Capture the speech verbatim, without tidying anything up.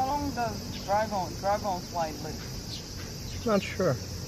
How long does dragon dragonfly live? Not sure.